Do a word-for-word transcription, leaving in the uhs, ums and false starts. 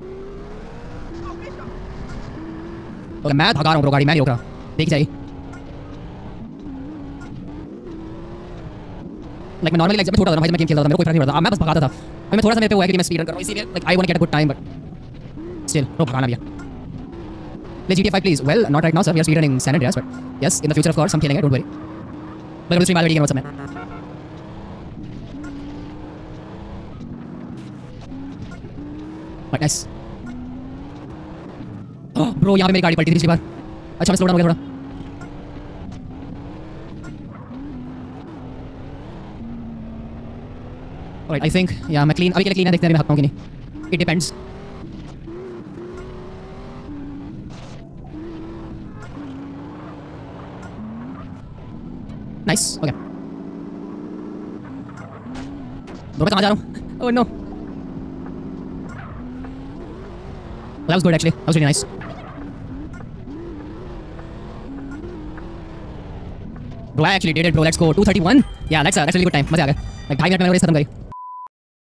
Okay मैं भगा रहा हूँ ब्रो गाड़ी, मैं नहीं रोक रहा, देख जाइए। लाइक मैं नॉर्मली लाइक जब मैं छोटा था भाई, मैं गेम खेलता था, मेरे को कोई फर्क नहीं पड़ता, मैं बस भगाता था। अभी मैं थोड़ा सा मेरे पे हुआ है कि मैं स्पीड रन कर रहा हूँ, इसीलिए like I want to get a good time, but still no भगाना भैया। Play G T A five please. Well, not right now sir, we are speedrunning San Andreas, but yes, in the future of course हम खेलेंगे, don't worry. But we'll stream already game समय। Right, nice. Oh, bro यहाँ पे मेरी गाड़ी पलटी थी पिछली बार। अच्छा मैं स्लो डाउन हो गया थोड़ा। Alright, I think yeah मैं clean अभी के लिए clean है, देखते हैं मैं भागता हूँ कि नहीं। It depends. Nice, okay. Bro मैं कहाँ जा रहा हूँ? Oh no. Well, that was good actually. That was really nice. Bro I actually did it bro. Let's go. two thirty-one. Yeah, that's a that's a really good time. मजा आ गया. Like ढाई minute में मैंने race खत्म करी.